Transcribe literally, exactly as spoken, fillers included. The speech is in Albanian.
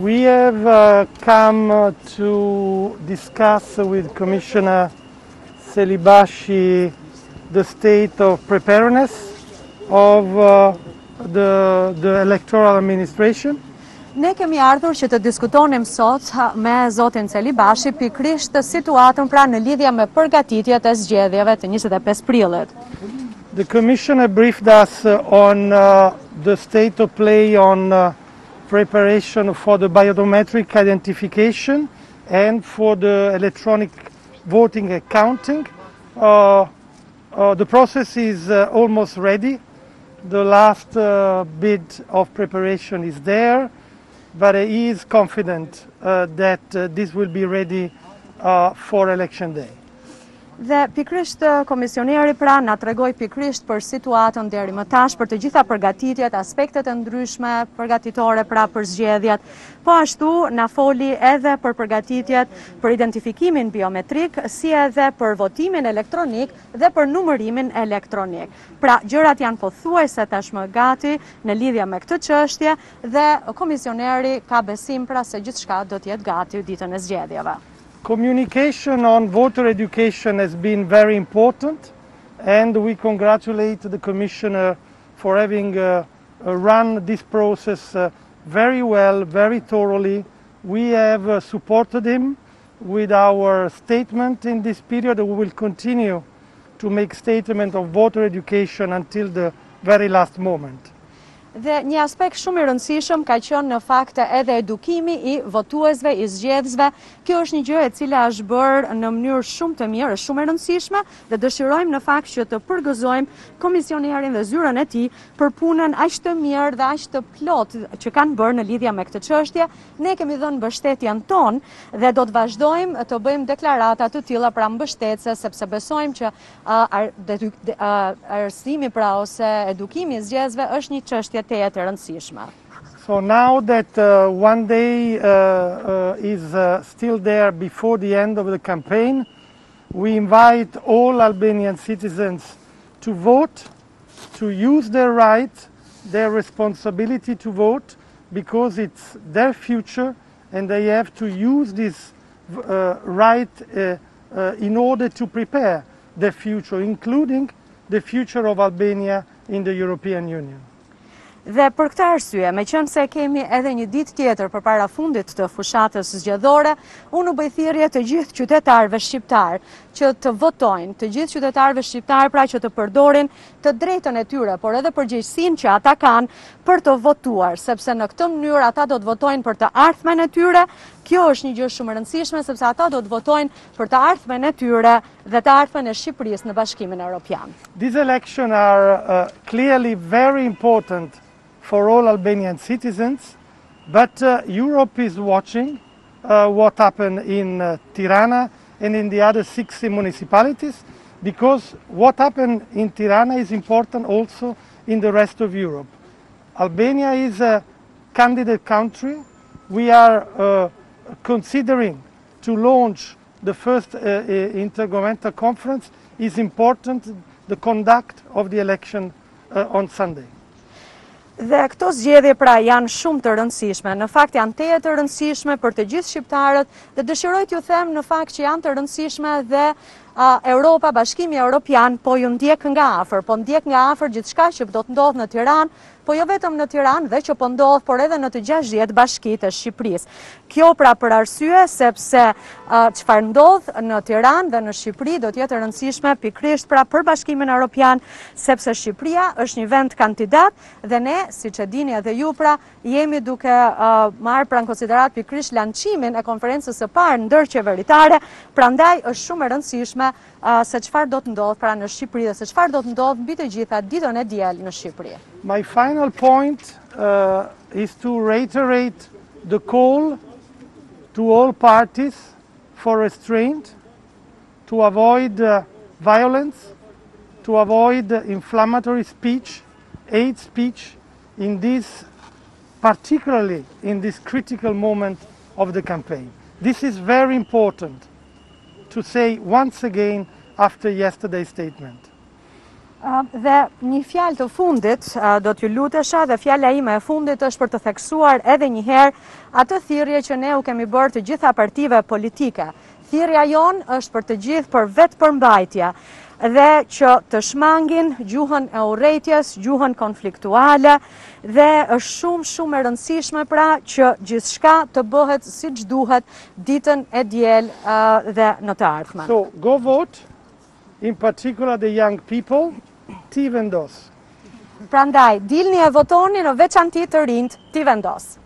We have uh, come uh, to discuss with Commissioner Celibashi the state of preparedness of uh, the, the electoral administration. Ne kemi ardhur që të diskutonim sot me zotin Celibashi pikrisht situatën pra në lidhje me përgatitjet e zgjedhjeve të njëzet e pesë prillit. The Commissioner briefed us uh, on uh, the state of play on uh, preparation for the biometric identification and for the electronic voting and counting. Uh, uh, the process is uh, almost ready. The last uh, bit of preparation is there, but he is confident uh, that uh, this will be ready uh, for election day. Dhe pikrisht komisioneri pra na tregoi pikrisht për situatën deri më tash për të gjitha përgatitjet, aspektet e ndryshme përgatitore pra për zgjedhjet. Po ashtu na foli edhe për përgatitjet për identifikimin biometrik, si edhe për votimin elektronik dhe për numërimin elektronik. Pra gjërat janë pothuajse tashmë gati në lidhje me këtë çështje dhe komisioneri ka besim pra se gjithçka do të jetë gati ditën e zgjedhjeve. Communication on voter education has been very important, and we congratulate the Commissioner for having uh, run this process uh, very well, very thoroughly. We have uh, supported him with our statement in this period. We will continue to make statement of voter education until the very last moment. Dhe një aspekt shumë i rëndësishëm ka qenë në fakt edhe edukimi i votuesve, i zgjedhësve. Kjo është një gjë e cila është bërë në mënyrë shumë të mirë, shumë e rëndësishme dhe dëshirojmë në fakt që të përgëzojmë komisionerin dhe zyrën e tij për punën aq të mirë dhe aq të plotë që kanë bërë në lidhje me këtë çështje. Ne kemi dhënë mbështetjen tonë dhe do të vazhdojmë të bëjmë deklarata të tilla pra mbështetëse, sepse besojmë që arsimi pra ose edukimi i zgjedhësve është një çështje të jetë e rëndësishme. So now that uh, one day uh, uh, is uh, still there before the end of the campaign, we invite all Albanian citizens to vote, to use their right, their responsibility to vote, because it's their future and they have to use this uh, right uh, uh, in order to prepare their future, including the future of Albania in the European Union. Dhe për këtë arsye, me qënë se kemi edhe një ditë tjetër përpara fundit të fushatës zgjedhore, unë u bëj thirrje të gjithë qytetarëve shqiptar që të votojnë, të gjithë qytetarëve shqiptar pra që të përdorin të drejtën e tyre, por edhe përgjegjësinë që ata kanë për të votuar, sepse në këtë mënyrë ata do të votojnë për të ardhmen e tyre. Kjo është një gjë shumë e rëndësishme sepse ata do të votojnë për të ardhmen e tyre dhe të ardhmen e Shqipërisë në Bashkimin Evropian. These elections are uh, clearly very important for all Albanian citizens, but uh, Europe is watching uh, what happened in uh, Tirana and in the other six municipalities, because what happened in Tirana is important also in the rest of Europe. Albania is a candidate country. We are uh, considering to launch the first uh, intergovernmental conference. Is important the conduct of the election uh, on Sunday. Dhe këto zgjedhje pra janë shumë të rëndësishme, në fakt janë teje të rëndësishme për të gjithë shqiptarët dhe dëshiroj t'ju them në fakt që janë të rëndësishme dhe uh, Europa, Bashkimi Evropian po ju ndjek nga afër, po ndjek nga afër gjithçka që do të ndodhë në Tiranë, po jo vetëm në Tiranë dhe që po ndodh, por edhe në të gjashtëdhjetë bashkitë e Shqipërisë. Kjo pra për arsye sepse uh, çfarë ndodh në Tiranë dhe në Shqipëri do të jetë e rëndësishme pikërisht pra për Bashkimin Evropian, sepse Shqipëria është një vend kandidat dhe ne, siç e dini edhe ju pra, jemi duke uh, marrë pranë konsiderat pikërisht lançimin e konferencës së parë ndërqeveritare, prandaj është shumë e rëndësishme uh, se çfarë do të ndodh pra në Shqipëri dhe se çfarë do të ndodh mbi të gjitha ditën e diel në Shqipëri. My final point uh, is to reiterate the call to all parties for restraint, to avoid uh, violence, to avoid uh, inflammatory speech, hate speech, in this, particularly in this critical moment of the campaign. This is very important to say once again after yesterday's statement. Uh, dhe një fjalë të fundit, uh, do t'ju lutesha, dhe fjala ime e fundit është për të theksuar edhe një herë atë thirrje që ne u kemi bërë të gjitha partive politike. Thirrja jonë është për të gjithë për vetë përmbajtja dhe që të shmangin gjuhën e urrejtjes, gjuhën konfliktuale, dhe është shumë shumë e rëndësishme pra që gjithçka të bëhet siç duhet ditën e diel uh, dhe në të ardhmen. So, go vote, in particular the young people, ti vendos. Prandaj, dilni e votoni, në veçanti të rinjt, ti vendos.